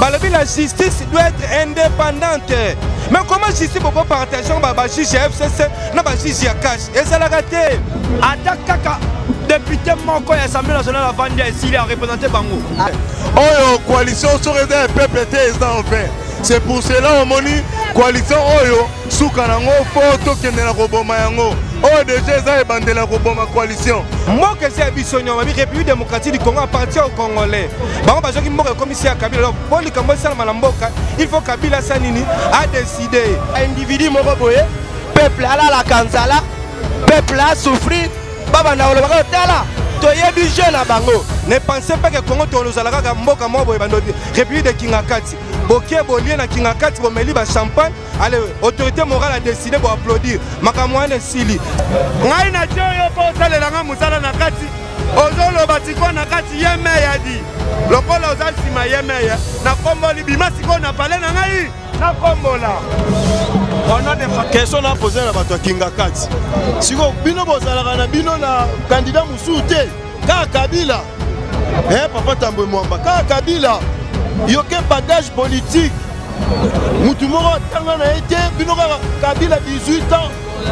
La justice doit être indépendante. Mais comment justice peut partager un juge FCC na juge ya cash? Et ça l'a raté. Attaque député Moko et l'Assemblée nationale a vendu ici, il a représenté Bango. Oh, coalition sur le peuple était en fait. C'est pour cela on dit coalition Oyo Soukanango photo qui est la Robomayango. Oh déjà ça est bandé la Roboma coalition. Moi que c'est Bissonio, ma République démocratique du Congo appartient aux Congolais. Bango parce que moi comme ici à Kabila, pour le Congo ça malamboka, il faut Kabila Sanini a décidé. Individu moko boye, peuple ala la Kansala, peuple a souffrir, baba na oloba tala. Toyebi jeune à Bango. Ne pensez pas que Congo tolozalaka ka mboka mo boye bando République de Kingakati. Boké bolien na Kingakati bo meli ba champagne. Allez, autorité morale a décidé pour applaudir. Makamwane sili. Ngai na joyo po salelanga musala na kati. Ozolo batiko na kati yeme yadi. Lokola ozalsima yeme ya. Na kombo libima siko na pale na ngai. Na kombo la. On a des questions à poser à la Kingakati. Si vous bino bozalaka na bino na candidat Moussoute, ka Kabila. Papa Tambwe Mwamba, ka Kabila. Yoke bagage politique. Moutumoro tanga na été bino Kabila 18 ans.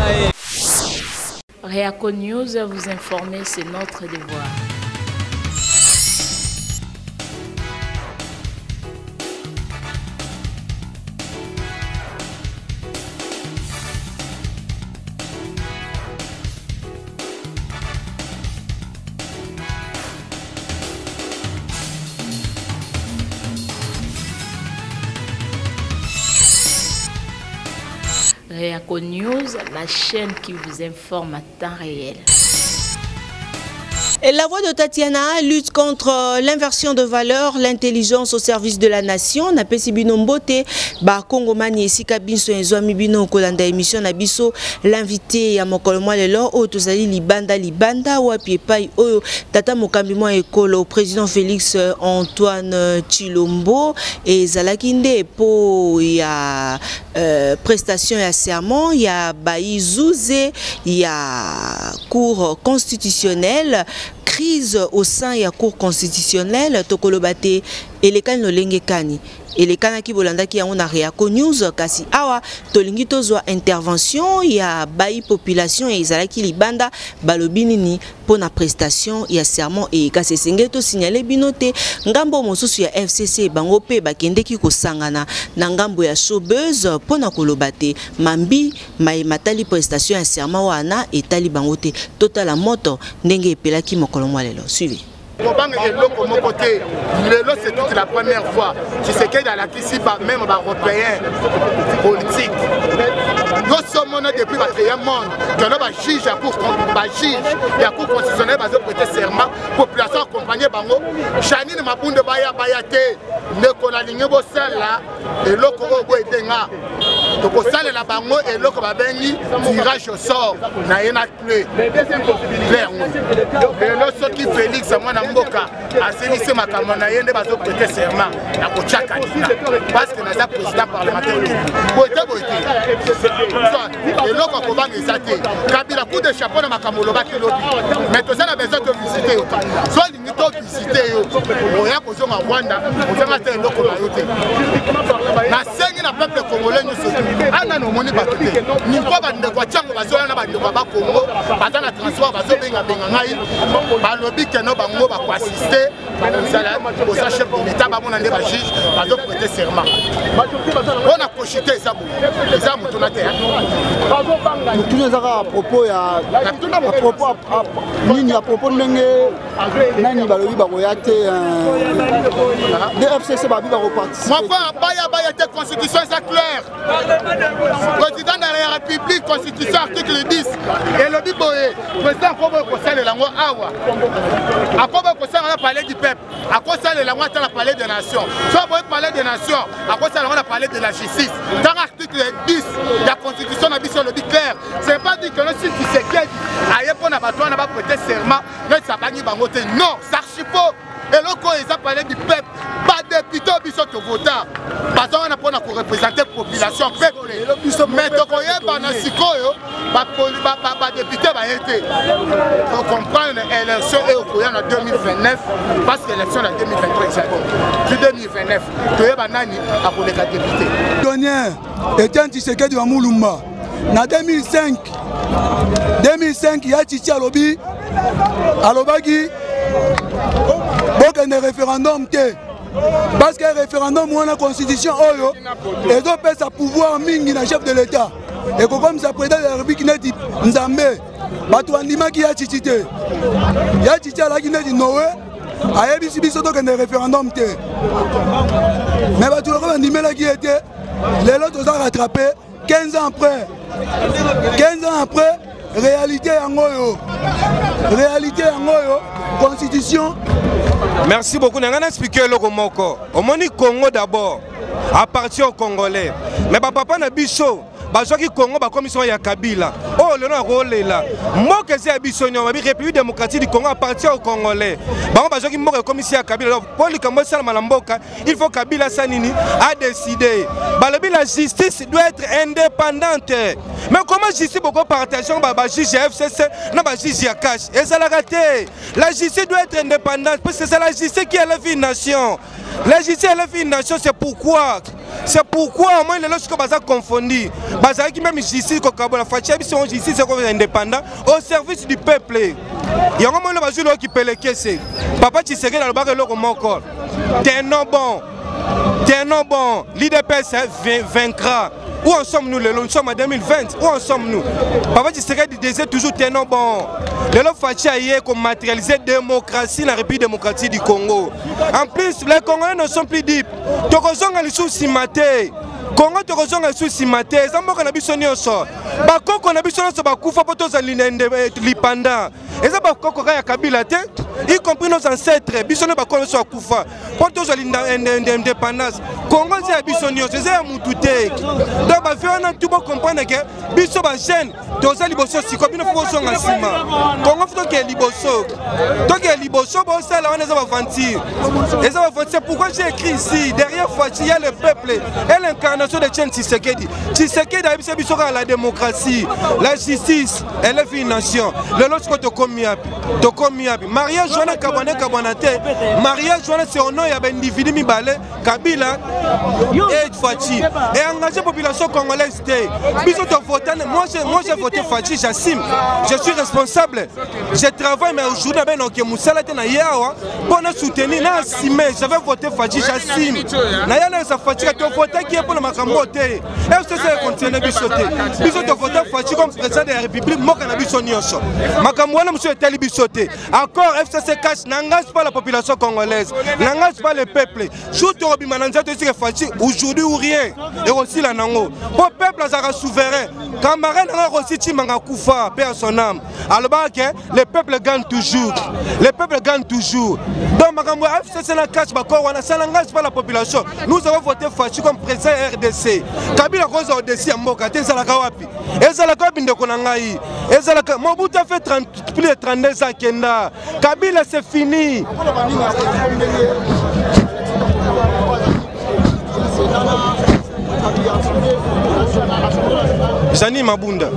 Réaco News, vous informer, c'est notre devoir. Réaco News, la chaîne qui vous informe à temps réel. Et la voix de Tatiana lutte contre l'inversion de valeur, l'intelligence au service de la nation. Na pesi bino mbote ba Congo mani esika binso ezwami bino kolanda émission na biso l'invité ya mokolo mwa lelo o tozali libanda wapi epai oyo tata mokambi mwa ekolo président Félix Antoine Tshilombo ezalaki nde po ya prestation ya serment ya Baïzouze ya cour constitutionnelle. Crise au sein de la Cour constitutionnelle, Tokolobate, et les cannes lolenge kani. Et les cannes qui bolanda qui ont Réaco News, kasi awa, tolingi tozwa intervention, il y a bayi population et izalaki libanda, balobinini, pour la prestation, il y a serment et kasi sengeto signalé binote, ngambo mosusu ya FCC, bangope, bakende ki kosangana, nangambo ya showbuzz, pour na kolobate, mambi, matali prestation ya serment wana, et tali bangote, total la moto, ndenge epelaki mokolo mwalelo. Suivez. C'est toute la première fois. Tu sais qu'il y a la ici, même européen politique. Nous sommes depuis le monde. Que nous juge la cour constitutionnelle va prêter serment. Population accompagnée bango. Chanine Mabunde Baya Bayate. Ne connaît pas celle-là. Et l'autre denga. Donc au salle la bango et l'autre va venir tirage au sort. Na yena clé. Clair. Et l'autre qui Félix moi na mboka asenisi makamana yende bazo prêter serment na kochaka parce que naza président parlementaire boite et l'autre ko banga ezate kabila coup de chapeau na makamolo baki lobi mais to ça na besoin de visiter soit lingi to visiter yo oya kozonga Rwanda ozanga te l'autre ba yote na sengi na peuple congolais nyuso ana no moni bakote ni ko bande kwa chango bazola na bande kwa ba Congo bazana transport bazo benga ngai balobi que no bango ba assister au chef de l'État ba mona ndeba juge bazo prêter serment on a cochité ça ça mutuna te mutuna zaka à propos ya nini à propos ndenge nani balobi ba koyate DFCC ba bi ba repartir moi quoi baya te constitution ça clair président de la République constitution article 10 et le biboé président comme conseil de la loi awa après on a parlé du peuple, à quoi ça on a parlé des nations. Soit on parler des nations, à quoi ça on a parlé de la justice. Dans l'article 10 de la constitution, on a dit sur le but clair. C'est pas dit que le site qui s'est dit, ailleurs on a pas prêté serment, non, ça archive pas. Et là, quand ils ont parlé du peuple, pas député, ils sont votants. Parce qu'on a pour représenter la population peuple. mais tokoyeba na sikoyo badepute baye te tocomprendre élection oyo okoya na 2029 parce que élection na 2023 ezali ti 2029 toyeba nani akoleka député Tonien Etienne Tshisekedi wa Mulumba na 2005 ya Titi alobaki bokende référendum te parce que référendum wana constitution oyo ezopesa pouvoir mingi na chef de l'état et comme ça président de la république neti nzambe bato bandimaki ya Titi te ya Titi alaki neti nowe ayebisi biso tokende référendum te mais bato loko bandimelaki ye te lelo toza rattrapé 15 ans après réalité yangoyo constitution. Merci beaucoup. Nous avons expliqué le Moko. Au Congo d'abord appartient aux Congolais. Mais papa n'a bicho. Bazoki Congo ba commission ya Kabila. Oh le nom rôle là. Moi que c'est Abissonio, la République démocratique du Congo appartient aux Congolais. Ba bazoki mo commission ya Kabila. Pour le Congo ça malamboka, il faut Kabila Sanini a décidé. Ba la justice doit être indépendante. Mais comment justice beaucoup partager ba juge FCC na ba juge ya cash. Et ça la raté. La justice doit être indépendante parce que c'est la justice qui élève une nation. La justice élève une nation, c'est pourquoi moi les lorsque baza confondu. Baza qui même justice ko kabola fatia biso justice ko indépendant au service du peuple. Yango mo le bazulo qui pele kese. Papa Tshisekedi na lobaka loko moko. T'es non bon. L'IDPS vaincra. Où en sommes-nous? Nous sommes en 2020. Où en sommes-nous? Papa Tshisekedi disait toujours t'es non bon. Le Fatia hier comme matérialiser la démocratie dans la République démocratique du Congo. En plus, les Congolais ne sont plus dupes. Tokozonga les sous maté. Congo tokozonga les sous maté. Zamboka na biso nyonso. Bakoko na biso nyonso bakufa poto za lipanda. Eza bakoko ya Kabila te. Y compris nos ancêtres, biso ba kono so akufa. Poto za indépendance. Congo c'est biso nyonso, c'est mututé. Donc ba fait on a tout comprendre que biso ba jeune toza liboso siko bino fo so ngasima. Congo faut que liboso. Donc liboso bo ça là on est va mentir. C'est pourquoi j'ai écrit ici derrière Fachi il y a le peuple et l'incarnation de Tshisekedi. Tshisekedi a biso la démocratie, la justice, elle est une nation. Le lorsque to komi api. Mariage Joana Kabonate, mariage Joana c'est au nom il y a un individu mibale Kabila et Fachi et engagé population congolaise. Moi j'ai voté Fachi, j'assume, je suis responsable. Je travaille mais aujourd'hui ben ok Moussala na yawa pour nous soutenir na assumer, j'avais voté Fachi, j'assume. Na yana sa Fachi to voté qui est pour le makambote. Est-ce que c'est continuer bisoté? Bisoté voté Fachi comme président de la République mo kana biso nyonso. Makamwana monsieur teli bisoté. Encore FCC cache n'engage pas la population congolaise, n'engage pas le peuple. Aujourd'hui ou rien, et aussi la nango. Pour le peuple, ça sera souverain. Camarade n'a aussi Timanga Koufa, paix à son âme. Alors, le peuple gagne toujours. Le peuple gagne toujours. Donc, Makambo FCC n'a cache pas, ça n'engage pas la population. Nous avons voté Fachi comme président RDC. Kabila Rosa RDC à Mokate, Zalakawapi. Et Zalakawapi de Konangaï. Et Zalakawapi. Mobutu a fait plus de 32 ans Kenda. Kabila c'est fini. Jani Mabunda.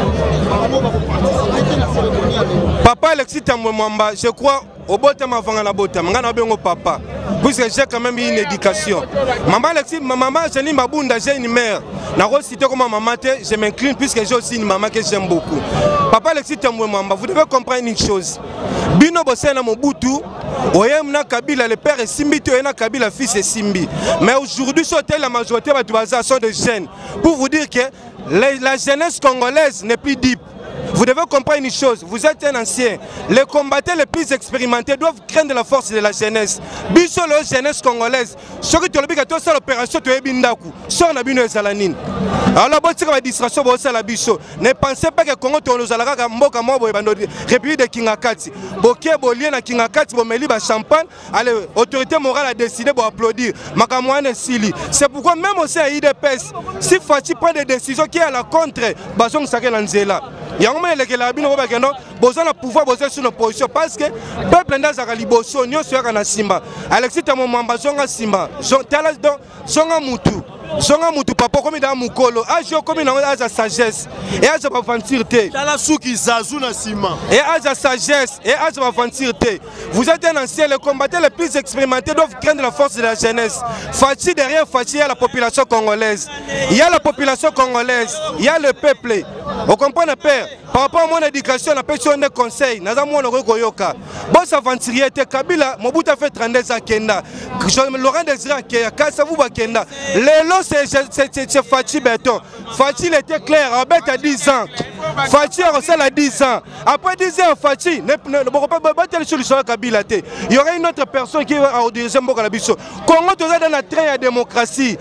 Papa Alexis Tambouemwamba, je crois au botem avant la botem. Ngana bengo papa. Puisque j'ai quand même une éducation. Maman Alexis, maman Jani Mabunda, j'ai une mère. N'a pas cité comme maman, je m'incline puisque j'ai aussi une maman que j'aime beaucoup. Papa Alexis Tambouemwamba, vous devez comprendre une chose. Bino Bosena Mobutu, Oyemna Kabila, le père est Simbi, Oyemna Kabila, fils est Simbi. Mais aujourd'hui, sur la majorité sont des jeunes. Pour vous dire que la jeunesse congolaise n'est plus deep. Vous devez comprendre une chose, vous êtes un ancien. Les combattants les plus expérimentés doivent craindre la force de la jeunesse. Biso la jeunesse congolaise, ce que tu as dit que tu as l'opération, tu as bindaku. Sors na bino ezalanine. Alors la bonne distraction, la biso. Ne pensez pas que le Congo nous a la mboka mobo République de Kingakati. Boké bolien na Kingakati, bomeli ba champagne. Allez, autorité morale a décidé pour applaudir. Makamouane Sili. C'est pourquoi même aussi à IDPS, si Fachi prend des décisions qui est à la contre, bazong sake lanzela. Yango les bino ba kendo boza na pouvoir boza sur l'opposition parce que peuple ndazaka liboso nyonso yaka na simba Alexis Tambo Mwamba zonga simba tala donc zonga mutu zonga mutu papa comme dans mukolo ajo comme na aza sagesse et aza aventure te tala suki zazu na sima et aza sagesse et aza aventure te vous êtes un ancien les combattants les plus expérimentés doivent craindre la force de la jeunesse Fachi derrière Fachi il y a la population congolaise il y a la population congolaise il y a le peuple vous comprenez père par rapport à mon éducation on appelle sur des conseils naza mwana koyoka bon s'aventurier te Kabila Mobutu a fait 32 ans kenda Laurent Désiré Keya Kasa vous bakenda lelo c'est Fachi Béton Fachi il était clair Robert a 10 ans Fachi a 10 ans après 10 ans Fachi ne pas battre sur le Kabila te il y aurait une autre personne qui va au dirigeant Mboka Biso Congo tout ça dans la train à démocratie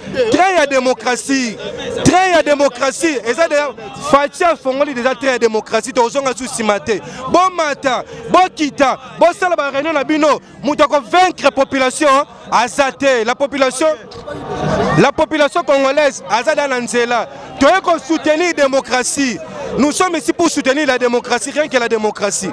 et ça d'ailleurs Fachi a fongoli déjà train à démocratie to zonga sous simate bon matin bon kita bon sala ba réunion na bino muta ko vaincre population azate la population congolaise azada na nzela to ko soutenir la démocratie nous sommes ici pour soutenir la démocratie rien que la démocratie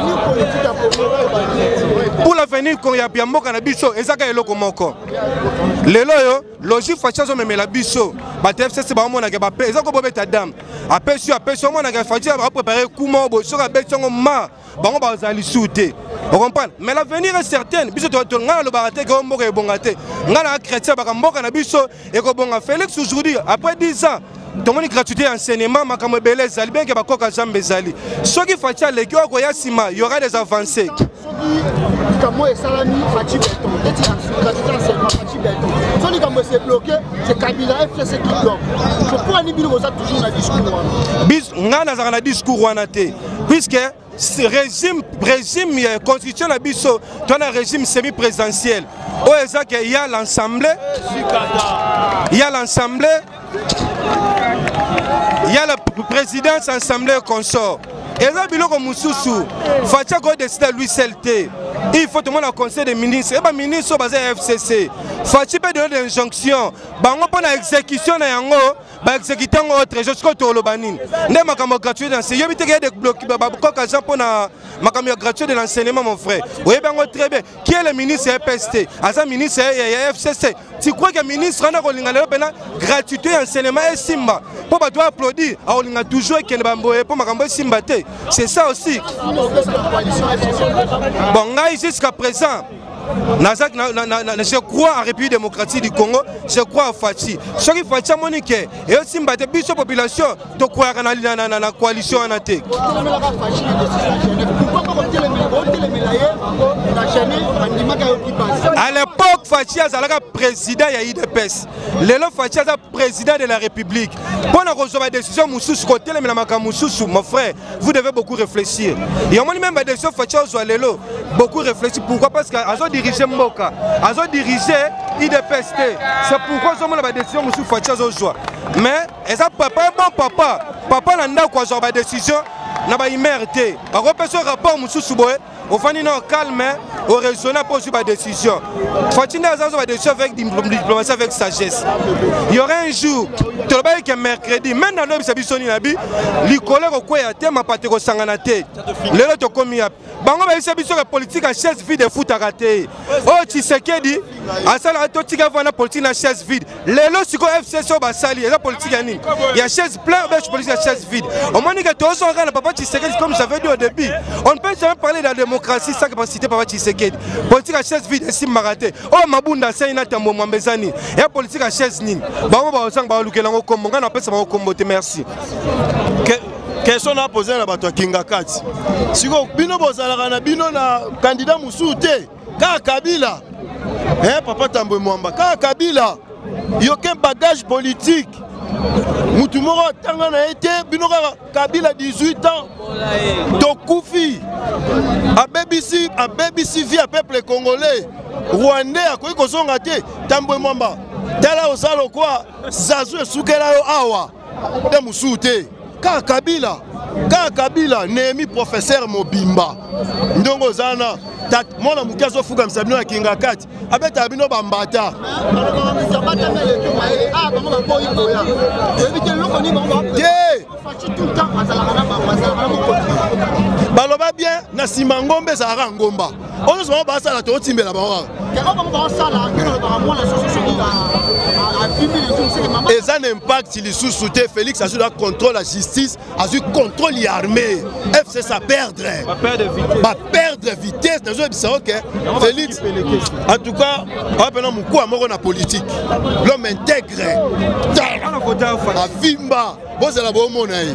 pour l'avenir qu'on y a bien moko na biso ezaka eloko moko lelo yo logique fachazo memela biso ba TFC ba mona ke ba pe ezako bobeta dame apesio mona ke fachi ba préparer kumo bo soka betongo ma bango ba zali souté vous comprenez mais l'avenir est certain biso to ngana lo barate ke moko e bongate ngana chrétien ba mboka na biso e ko bonga Félix aujourd'hui après 10 ans tout le monde gratuité enseignement makambo belé zali bien que ba koka jambe zali ceux qui fachi à l'école ko yasima il y aura des avancées Kamo et Salami, Fachi Béton, gratuité enseignement, Fachi Béton. Si les Kamo s'est bloqué, c'est Kabila FCC qui bloque. Je crois que nous avons toujours un discours. Nous avons un discours puisque ce régime constitution na biso dans un régime semi-présidentiel. Il y a l'Assemblée, il y a la présidence, assemblée et consort. Et là, biloko mususu, Facha ko décide lui seul. Il faut tout le monde au conseil des ministres. Et bien, ministre basé FCC. Fachi peut donner des injonctions. Bango pour l'exécution na yango, ba exécuter autre. Je suis au Lobanine. Ne makamo gratuit d'enseignement. Il y a des blocs. Babako kaja pour na makamo gratuit de l'enseignement, mon frère. Oui, ben très bien. Qui est le ministre FST? Asa ministre FCC. Tu crois que le ministre a gratuité enseignement et simba? Pour pas applaudir, on a toujours qu'il y pour makambo simba. C'est ça aussi. Bon, jusqu'à présent, je crois en République démocratique du Congo, je crois en Fachi. Ce qui Fachi Monique et aussi la population de croire dans la coalition en athée. À l'époque, Fachi a président de l'IDPS. L'élo Fachi a président de la République. Pour la recevoir la décision, mon frère, vous devez beaucoup réfléchir. Il y a même la décision Fachi a beaucoup réfléchir. Pourquoi? Parce que diriger Mboka, azo diriger IDPS. C'est pourquoi nous avons la décision de Fachi Azozwa. Mais ça papa bon papa n'a pas quoi la décision n'a pas immerté. Par rapport au rapport Moussou Souboé, au fond non calme, au raisonnable pour la décision. Fachi n'a pas décision avec diplomatie, avec sagesse. Il y aura un jour, tu le que mercredi, même dans l'homme Sabissoni Nabi, les collègues au quoi à ma patte au sanganate. Les autres commis à Bango Sabissoni la politique à chaise vide et foot à rater. Oh, tu sais qu'elle dit, à ça la politique à chaise vide. Les lots sur FCC au Bassali, la politique à Nîmes. Il y a chaise plein, de politique à chaise vide. Au moment où tu as un papa Tshisekedi, comme j'avais dit au début, on ne peut jamais parler de la démocratie sans capacité papa Tshisekedi. Politique à chaise vide et si maraté. Oh, Mabunda, c'est une attaque Mwambezani. Et la politique à chaise Nîmes. Bango Baosang Baolukelango Kombo, on appelle ça Kombo. Merci. Question à poser à la Kinga Kati. Si vous avez bino na candidat Moussouté, Ka Kabila, papa Tambo Mwamba, Ka Kabila, il n'y a aucun bagage politique. Moutoumoro Tangana été, bino Kabila 18 ans, Tokoufi, à BBC via peuple congolais, Rwandais, à quoi ils sont ratés, Tambo Mwamba, Tala Osalo quoi, Zazu Soukela Awa, de Moussouté. Ka Kabila Nemi professeur Mobimba ndongo zana mona mukazo fuga msabino ya Kinga Kati abeta abino bambata tout le temps baloba bien na nsima ngombe ezalaka ngomba oyo souvent basala totimbela bango eza na impact lisusu te. Félix azwi na contrôle la justice, azwi contrôle ya armée. FCC a perdre vitesse nazoyebisa oke Félix en tout cas apena mokuwa moko na politique, l'homme intègre avimba bozala bomona ye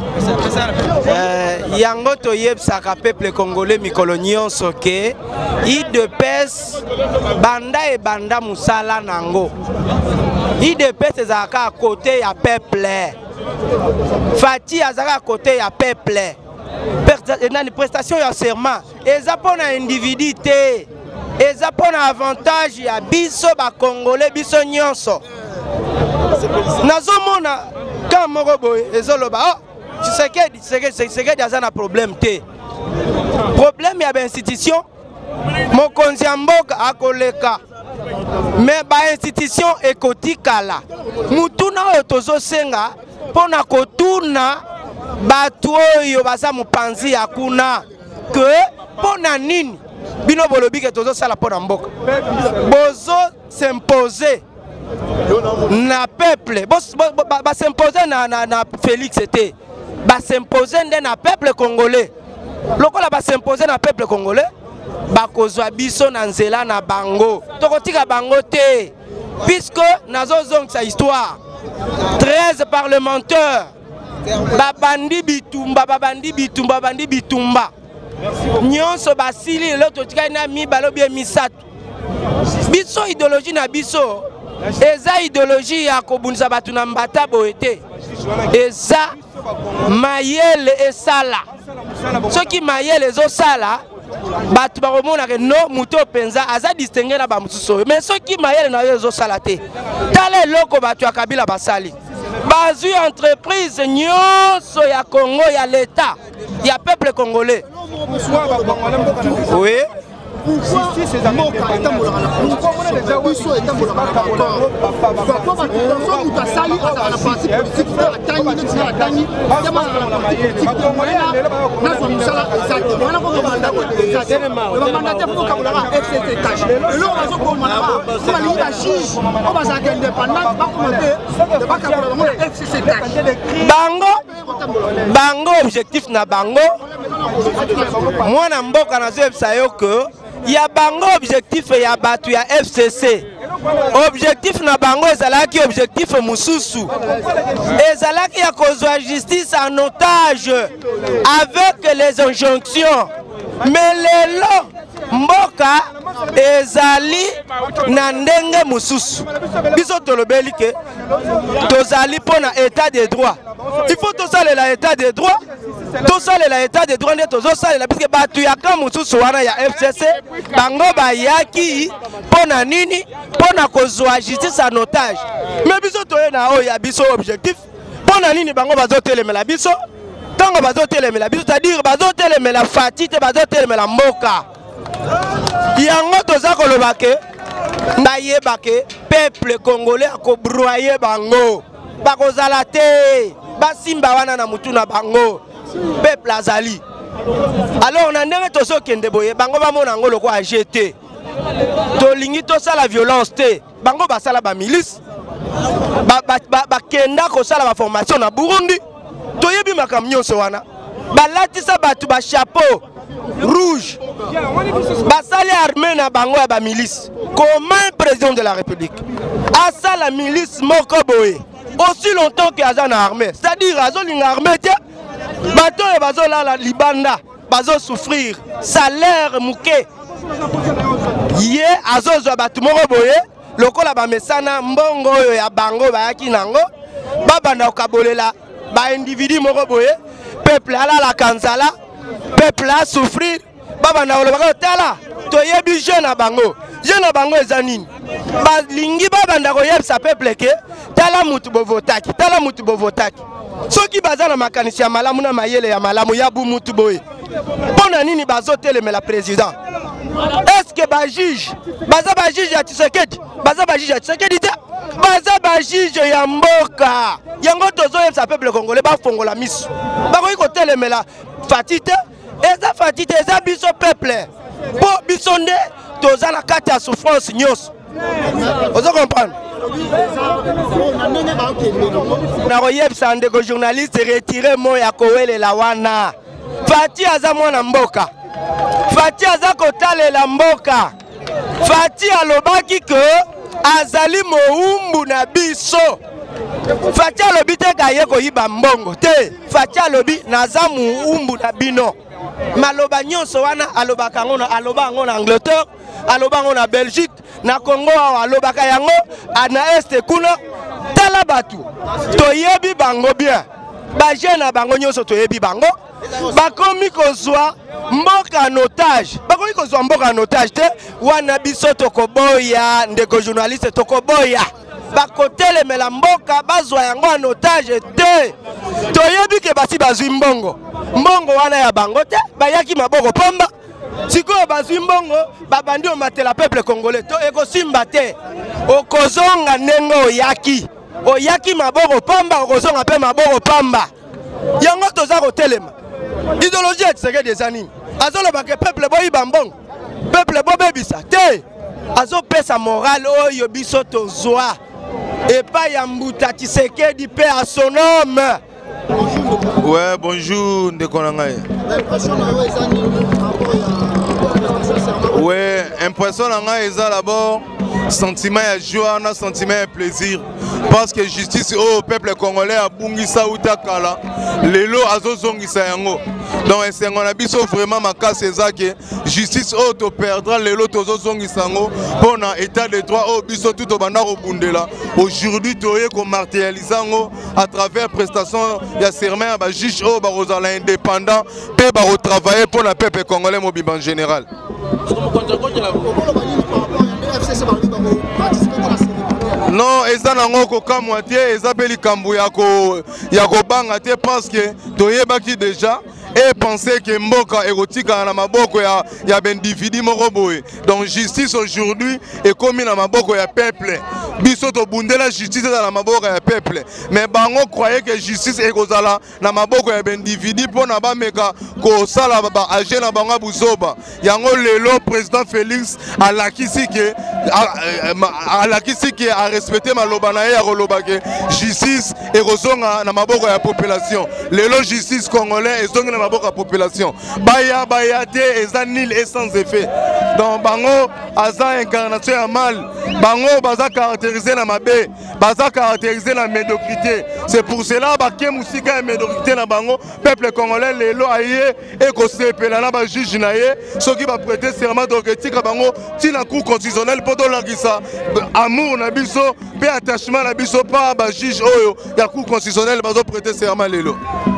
yango toyebisaka peuple congolais mikolo nyonso ke IDPS banda ebanda musala nango. IDPS ezalaka côté ya peuple, Fati azalaka côté ya peuple. Nani prestation ya serment eza pona individu te, eza pona avantage ya biso ba congolais biso nyonso. Nazomona quand moko boye ezoloba oh Tshisekedi aza na problème te. Problème ya ba institution mokonzi ya mboka akoleka mais ba institution ekotikala mutuna oyo tozosenga pona kotuna batu oyo baza mopanzi ya kuna ke pona nini bino bolobi ke tozosala pona mboka bozo s'imposer na peuple ba s'imposer na Félix te ba s'imposer nde na peuple congolais lokola ba s'imposer na peuple congolais bakozwa biso na nzela na bango tokotika bango te puisque nazozongisa histoire 13 parlementaires babandi bitumba nyonso basili lelo totikali na mibalo bie misato biso idéologie na biso eza idéologie ya kobundisa bato na mbata boye te eza mayele esala soki mayele ezosala bato bakomona ke no muto penza aza distingué na bamususu mais soki mayele na yo ezosala te tala eloko bato ya Kabila basali bazwi entreprise nyonso ya Congo ya l'État ya peuple congolais. Oui. Bango objectif na bango mwana mboka na zebisa yo ke ya bango objectif ya batu ya FCC objectif na bango ezalaki objectif mususu ezalaki ya kozwa justice en otage avec les injonctions mais lelo mboka ezali na ndenge mususu biso tolobeli ke tozali pona état de droit. Il faut tout ça l'état de droit. Tout ça l'état de droit tout ça parce que batu ya kamususu wana ya FCC bango bayaki pona nini pona kozwa justice en otage. Mais biso toye na o ya biso objectif pona nini bango bazotelemela biso tango bazotelemela biso c'est-à-dire bazotelemela Fati te bazotelemela mboka. Yango toza koloba ke ndayeba ke peuple congolais akobroyer bango bakozala te basimba wana na mutu na bango peuple azali. Alors na ndenge tozokende boye bango bamona ngo loko agete tolingi tosala violence te bango basala ba milice bakenda kosala ba formation na Burundi toyebi makambo nyonso wana balatisa batu ba chapeau rouge basali armée na bango ya ba milice. Comment président de la République asa la milice moko boye aussi longtemps que aza na armée, c'est-à-dire azolinga armée te bato e bazolala libanda bazo souffrir salaire muke ye azozwa bato moko boye lokola bamesana mbongo oyo ya bango bayaki nango babanda kokabolela ba individu moko boye peuple alala kanzala peuple a souffrir babanda kolobaka tala toyebi jeune na bango eza nini balingi babanda koyebisa peuple ke tala mutu bovotaki soki baza na makanisi ya malamu na mayele ya malamu ya bu mutu boye pona nini bazotelemela président. Est-ce que ba juge baza ba juge ya Tshisekedi te baza ba juge ya mboka yango tozoyebisa peuple congolais bafongola miso bakoki kotelemela fati te eza fati te eza biso peuple mpo biso nde toza na kati ya souffrance nyonso ozo comprendre nakoyebisa ndeko journaliste retire mo ya kowelela wana fati aza mwana mboka fati aza kotalela mboka fati alobaki ke azali moumbu na biso fati alobi te kaye koyiba mbongo te fati alobi naza moumbu na bino maloba nyonso wana alobaka yango aloba yango na Angleterre aloba yango na Belgique na Congo awa alobaka yango na este kuna tala batu toyebi bango bien baje na bango nyonso toyebi bango bakomi kozwa mboka en otage bakomi kozwa mboka en otage te wana biso tokoboya ndeko journaliste tokoboya bakotelemela mboka bazwa yango en otage te toyebi ke basi bazwi mbongo wana ya bango te bayaki maboko pamba sikoyo bazwi mbongo babandi omatela peuple congolais to ekosimba te okozonga ndenge oyaki maboko pamba okozonga mpe maboko pamba yango toza kotelema idéologie ya Tshisekedi eza nini azolobaka peuple boyiba mbongo peuple bobebisa te azopesa morale oyo biso tozwa epai ya mbuta Tshisekedi mpe à son homme. Ouais, bonjour ndeko na ngai. Ouais, impression na ngai eza d'abord sentiment ya joie na sentiment ya plaisir parce que justice au peuple congolais a bungisa uta kala lelo azozongisa yango donc esengo na biso vraiment makasi ezake justice au to perdra lelo tozozongisa yango pona état de droit au biso tout banda kobundela aujourd'hui toye ko martyrialiser yango à travers prestation ya serment ya ba juge au ba rozala indépendant pe ba retravailler pour la peuple congolais mobimba en général. Non, eza nango kokamwa te eza pe likambo ya kobanga te parce que toyebaki déjà et penser que mboka erotika na maboko ya bendividu moko boye. Donc justice aujourd'hui est commis na maboko ya peuple. Biso to bundela justice na maboko ya peuple. Mais bango croyait que justice ekozala na maboko ya bendividu pona ba meka ko sala ba agent na bango buzoba. Yango lelo président Félix alakisi ke a respecté maloba na ya koloba ke justice ekozonga na maboko ya population. Lelo justice congolais ezonga na maboko ya population. Baya te eza nil et sans effet. Donc bango aza incarnation ya mal. Bango baza caractérisé na mabe, baza caractérisé na médiocrité. C'est pour cela que musika médiocrité na bango peuple congolais lelo aye et ko sepela na ba juge na ye soki ba prêter serment d'orgueil bango tina cour constitutionnel poto lakisa amour na biso pe attachement na biso pa ba juge oyo ya cour constitutionnel bazo prêter serment lelo.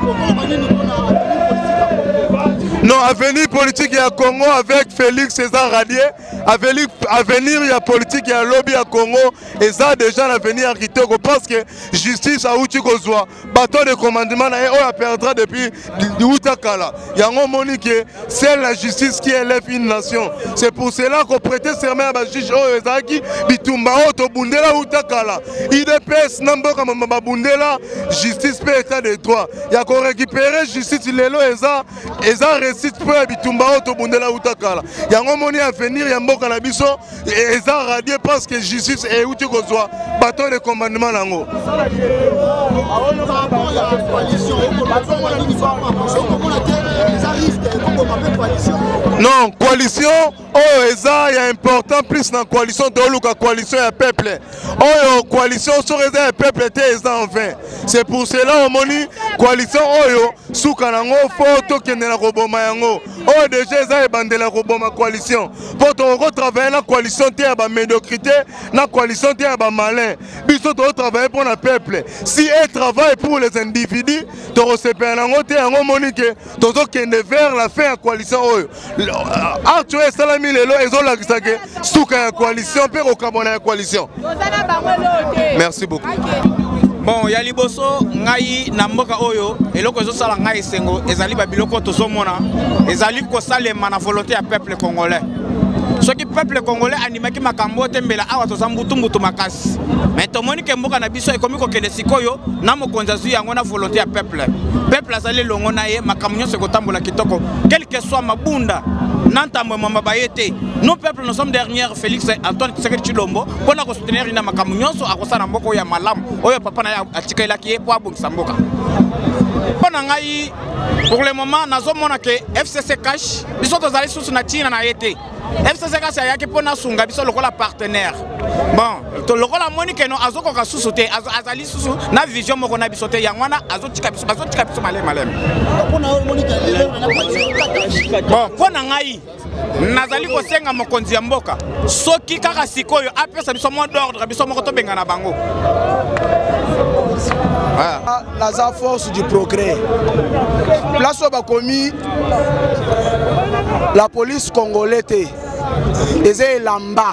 Non, avenir politique ya Congo avec Félix César Radier, avenir ya politique ya lobby ya Congo, et ça déjà l'avenir Kitoko parce que justice a outi kozwa, bateau de commandement na a perdra depuis Outakala. Yango monique, c'est la justice qui élève une nation. C'est pour cela qu'on prête serment à la juge Oezaki, Bitumba Oto Bundela Outakala. IDPS Namboka Mamba Bundela, justice peut état de droit. Yako récupérer justice lelo eza récite peu Bitumba Oto Bundela Outakala. Yango moni à venir Yamboka na biso eza radié parce que justice est outi kozwa, bateau de commandement nango. Non, coalition, oh, eza y a important plus dans coalition de l'ouka coalition ya peuple. Oh, coalition sur les peuple te eza en vain. C'est pour cela on moni coalition oyo souka nango photo kende na koboma yango. Oh, déjà eza ebandela koboma coalition. Pour to retravailler la coalition te ya ba médiocrité, na coalition te ya ba malin. Biso to travailler pour le peuple. Si elle travaille pour les individus, to receveur nango te yango moni ke tozo kende vers la fin ya coalition oyo. Arthur Salami lelo ezolakisa ke souka ya coalition pe okabona ya coalition. Merci beaucoup. Bon, ya liboso ngai na mboka oyo eloko ezosala ngai sengo ezali ba biloko tozomona ezali kosalema na volonté ya peuple congolais. soki peuple congolais animaki makambo tembela awa toza mbutu makasi mais tomoni ke mboka na biso ekomi kokende sikoyo na mokonzi azwi yango na volonté ya peuple azali longo na ye makambo nyonso ekotambola kitoko quel que soit mabunda nantambo mama bayete nous peuple nous sommes derrière Félix Antoine Tshisekedi Tshilombo pona ko soutenir ina makambo nyonso akosana mboko ya malamu oyo papa na atikailaki ye po abongisa mboka pona ngai pour le moment nazomona ke FCC cash biso tozali susu na China na yete FCC cash ayaki pona sunga biso lokola partenaire bon to lokola monique no azoko ka susu te azali susu na vision moko na biso te yangwana azotika biso malem pona monique bon pona ngai nazali kosenga mokonzi ya mboka soki kaka sikoyo apesa biso mot d'ordre biso moko tobenga na bango. La force du progrès. Place au Bakomi, la police congolaise est lamba.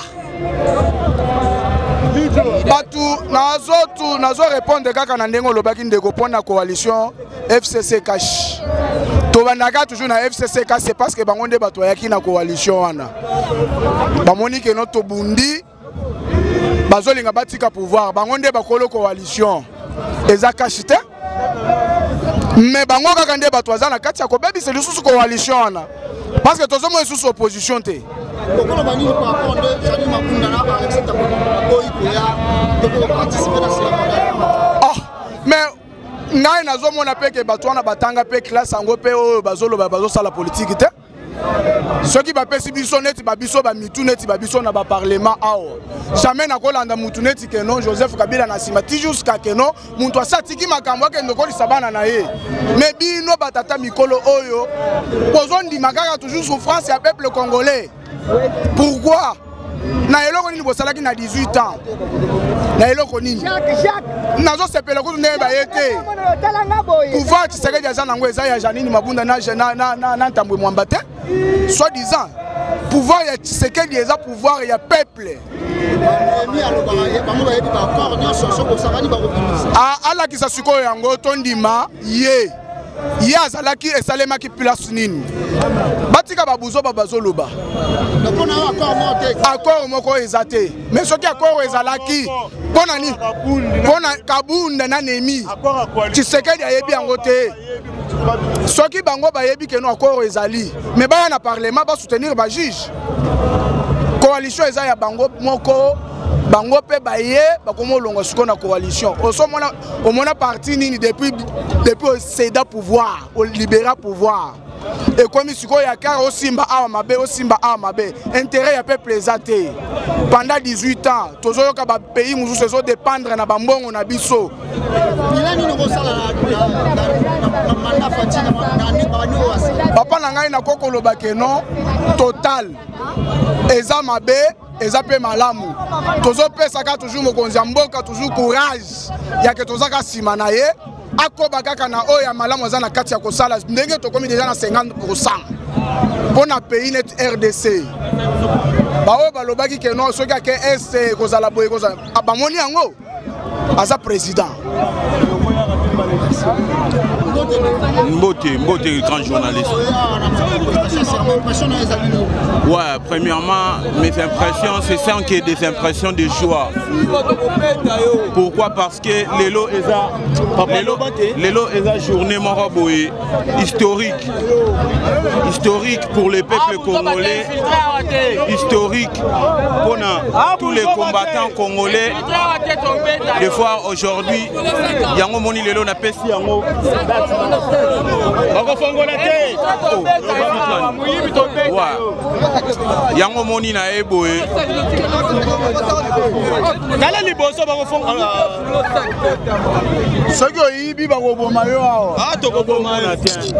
Batu nazo répondre kaka na ndengo lobaki ndeko pona coalition FCC cash. Tobandaka toujours na FCC cash c'est parce que bangonde bato yaki na coalition wana. Bamoni ke no tobundi bazolinga batika pouvoir bangonde bakolo coalition. Eza kashite mais bango kaka nde bato azana kati ya kobebi c'est lisusu coalition wana parce que tozomo lisusu opposition te kokolo bani par rapport de Jani Mabunda na Alexis Taboyi koya de participer na cela mais ngai nazomona pe ke bato wana batanga pe classe yango pe oyo bazoloba bazosala politique te soki bapesi biso neti babiso bamitu neti babiso na baparlement awa jamais nakolanda mutu neti keno Joseph Kabila na nsima ti jusqu'à keno muntu asatiki makambo akende kolisa bana na ye mais bino batata mikolo oyo bozondima kaka toujours souffrance ya peuple congolais. Pourquoi na eloko nini bosalaki na 18 ans na eloko nini nazo sepela kutu ndenge bayete pouvoir Tshisekedi aza nango eza ya Janini Mabunda na Ntambwe Mwamba te soi-disant pouvoir ya Tshisekedi eza pouvoir ya peuple alakisa sikoyo yango tondima ye azalaki esalemaki place nini batika babuzo babazoloba accord moko eza te mais soki accord ezalaki mpona nini mpona Kabunda na Nemi Tshisekedi ayebi yango te soki bango bayebi keno accord ezali mais baya na parlement basoutenir bajuge coalition eza ya bango moko bango pe baye bakomo longo siko na coalition omona parti nini depuis céda pouvoir au libéra pouvoir et comme siko ya kara osimba awa mabe intérêt ya peuple ezate pendant 18 ans tozoyoka ba pays mususu ezo dépendre na bambongo na biso papa na ngai na kokoloba keno total eza mabe eza pe malamu tozopesaka toujours mokonzi ya mboka toujours courage yake tozaka nsima na ye akoba kaka na oyo ya malamu aza na kati ya kosala ndenge tokomi deja na 50% mpona pays net RDC baoyo balobaki keno soki ake este kozala boye kozala bamoni yango aza président. Mbote, grand journaliste. Ouais, premièrement, mes impressions, c'est ça qui est des impressions de joie. Pourquoi? Parce que l'élo est la journée maraboye historique. Historique pour les peuples congolais, historique pour tous les combattants congolais. Des fois, aujourd'hui, Yango Moni Lelo n'a pas si Yango. Yango Moni na eboe. Soki oyibi bakoboma yo awa. Ah, tokoboma na tiens.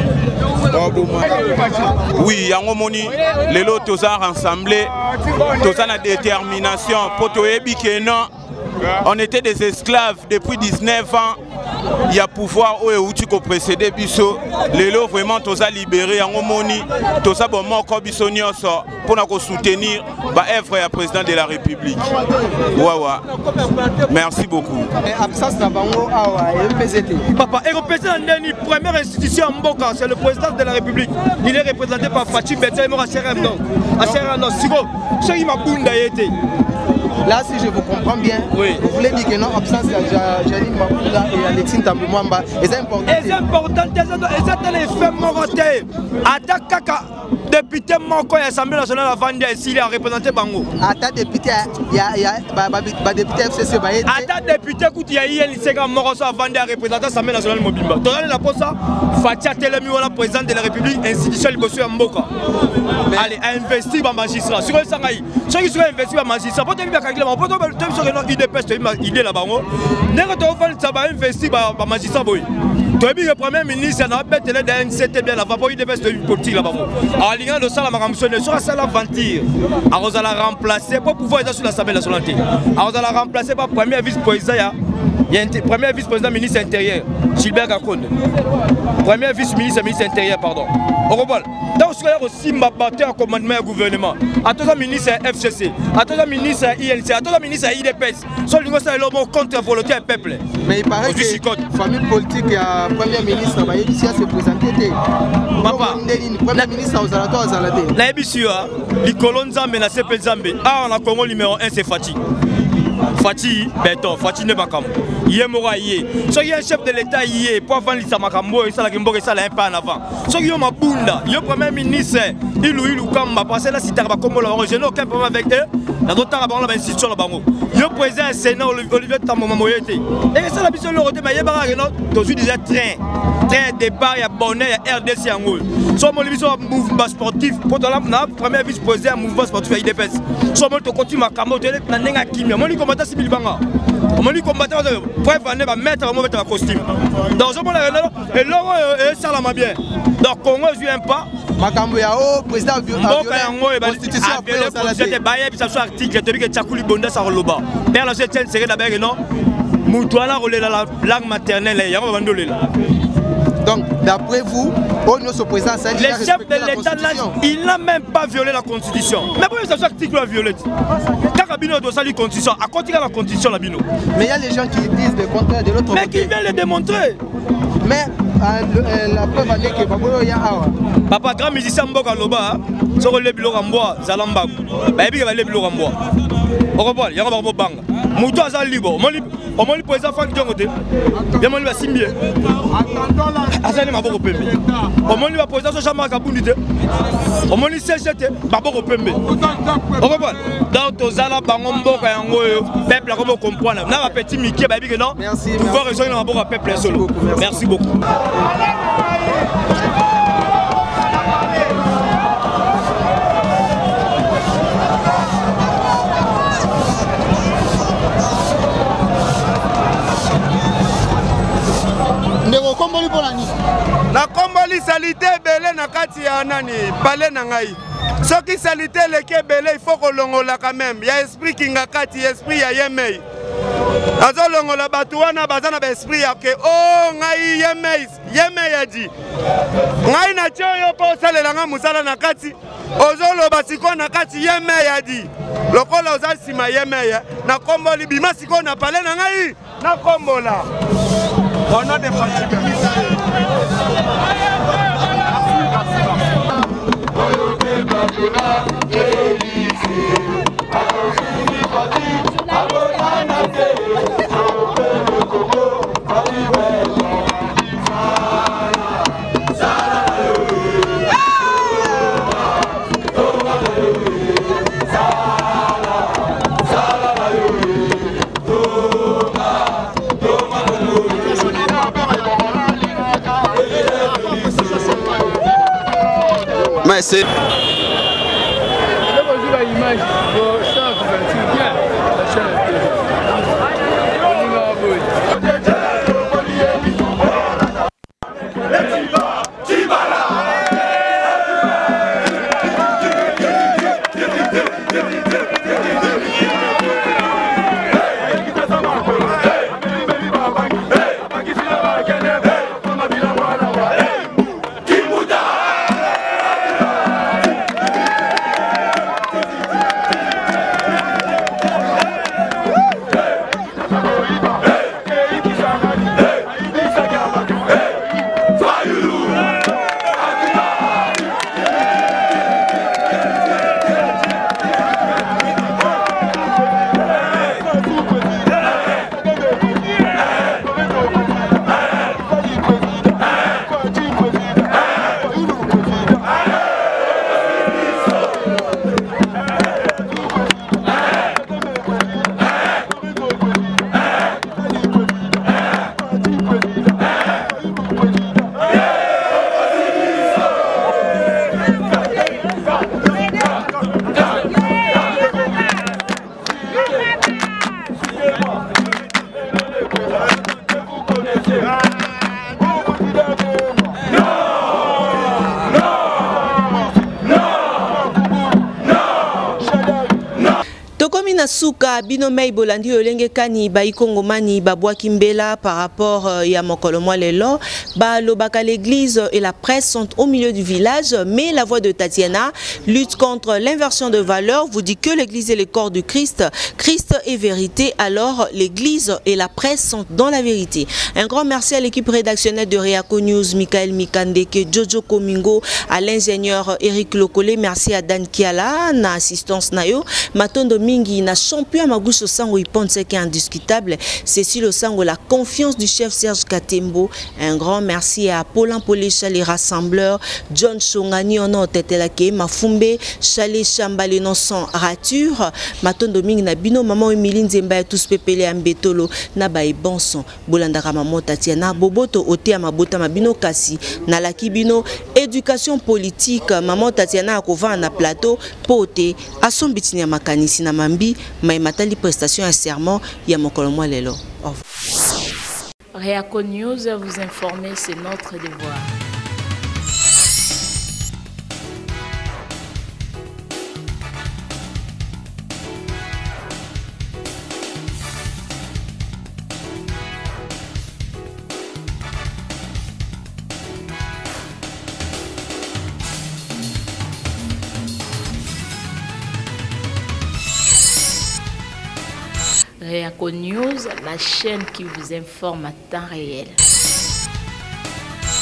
Oui, Yango Moni Lelo toza rassemblé, toza na détermination pour toyebi que non. on était des esclaves depuis 19 ans. Il y a pouvoir où tu peux précéder biso. Lelo vraiment tous a libéré en homoni, tous a bon mort comme biso nyonso pour nous soutenir bah œuvre à président de la République. Ouais. Merci beaucoup. Absence na bango awa MPZT. Papa, et représentant la première institution en Mboka, c'est le président de la République. Il est représenté par Fatih Betia et Mora CRM donc. À CRM non, Sigo, ce qui m'a bunda été. Là, si je vous comprends bien, oui. Vous voulez dire que non, absence de Janine Maboula et Alexis Tambouamba, c'est important. C'est important, c'est un effet moroté. Attaque Kaka, député Moko et l'Assemblée nationale à Vandia, s'il a représenté Bango. Attaque député, il y a député FCC. Attaque député, il y a ILC Moroso à Vandia, représentant l'Assemblée nationale Mobimba. Dans la posa, Fatia Telemi, président de la République, institution Libosu Mboka. Allez, investir dans le magistrat. Sur le Sangaï, ceux qui sont investis dans le magistrat, idée là-bas. Investi par le magistrat. Le premier ministre a fait un NCT bien là-bas pour une politique là-bas. Alors, il y a le salaire sur la salle à ventir. Alors, on va la remplacer pour pouvoir être sur l'Assemblée nationale. Alors, on va la remplacer par le premier vice-président. Il y a un premier vice-président ministre intérieur, Gilbert Gakonde. Premier vice-ministre ministre intérieur, pardon. Au revoir. Donc, ce qu'il aussi m'a battu en commandement du gouvernement. À tous les ministres FCC, à tous les ministres ILC, à tous les ministres IDPS. Sur le niveau contre la volonté du peuple. Mais il paraît que la famille politique, il y a le premier ministre qui s'est présenté. Papa, le premier ministre aux alentours aux alentours. La EBISU, les colons Zambé, la CP Zambé. Ah, on a Congo numéro 1, c'est Fatih. Fatih, Beton, Fatih Nebakam. Yemora Yé. So y a un chef de l'État Yé, pour avant l'Isamakambo, et ça la Gimbo, et ça la un peu en avant. So y a ma bunda, y a premier ministre, Ilou Kamba, parce que là, si tu as comme je n'ai aucun problème avec eux, la d'autres à la institution là-bas. Y a président du Sénat, Olivier Tamomoyete. Et ça la mission de l'Europe, mais y a pas dans une déjà train départ, il y a Bonnet, il y a RDC en haut. So mon émission mouvement sportif, pour la première vice-président mouvement sportif à IDPS. So mon to continue à Kambo, na nenga kimia. Mon combattant Sibyl Banga. Mon combattant pour venir mettre un costume. Dans ce moment là, et l'euro est ça la bien. Donc Congo je viens pas. Makambo ya o président Mboka yango e constitution après constitution baye bisa so article to bi ke Tchakuli Bonda sa loba. Père la septième série d'abord non. Mutuala rolela la langue maternelle yango bandolela. Donc, d'après vous, le chef de l'État, il n'a même pas violé la Constitution. Mais pourquoi ça article a violé? Carabino doit salir la Constitution. À côté de la Constitution, la Bino. Mais il y a les gens qui disent le contraire de l'autre côté. Mais qui viennent le démontrer. Mais la preuve en est que Baboyo ya awa. Papa, grand musicien Mboka Loba, sur le bilo Ramboa, Zalamba. Bah, il y a le bilo Ramboa. Au revoir, il y a un bang. Moutou Azal libre. Au moins, le président Franck Diongote. Il y a mon livre Simbié. Azal est ma bourre pembe. Au moins, le président Jean-Marc Kaboundite. Au moins, le CGT, ma bourre pembe. Au revoir. Donc, Tozala, Bangombo, Kayango, peuple, comment comprendre. N'a pas petit Mickey, baby, que non. Merci. Pouvoir rejoindre ma bourre peuple solo. Merci beaucoup. La komboli salité belé na kati ya nani palais na ngai. Soki salité leke belé il faut kolongola quand même. Il y a esprit kinga kati, esprit ya yemei. Azo longola batu wana bazana ba esprit ya ke oh ngai yemei ya di. Ngai na choyo po salela nga musala na kati. Ozolo basiko na kati yemei ya di. Lokola ozasima yemei na komboli bima siko na palais na ngai na kombola. On a des Mais c'est... na suka bino mei bolandi olenge kani ba ikongomani ba bwa kimbela par rapport ya mokolo mwa lelo ba lobaka l'église et la presse sont au milieu du village, mais la voix de Tatiana lutte contre l'inversion de valeurs, vous dit que l'église est le corps du Christ, Christ est vérité, alors l'église et la presse sont dans la vérité. Un grand merci à l'équipe rédactionnelle de Réaco News, Michael Mikandeke, Jojo Komingo, à l'ingénieur Eric Lokole, merci à Dan Kiala na assistance nayo, Matondo Mingi na champion Magouche Sango Iponse qui est indiscutable, Cécile Sango, la confiance du chef Serge Katembo. Un grand merci à Paulin Polécha, les rassembleurs, John Chongani, Ono Tetelake, Mafumbe, Chalet Chambale, non sans rature, Matondo Mingi na bino, maman Emiline Zemba, tous pepele ambetolo, na bae bon son, Bolandara maman Tatiana, Boboto, Ote Amabota, Mabino Kasi, Nalaki Bino, éducation politique, maman Tatiana Akova na plateau, Pote, Ason Bitini Makanisi na Mambi, Matali prestation à serment, Yamokolomo Lelo. Réaco News, vous informer, c'est notre devoir. Réaco News, la chaîne qui vous informe à temps réel.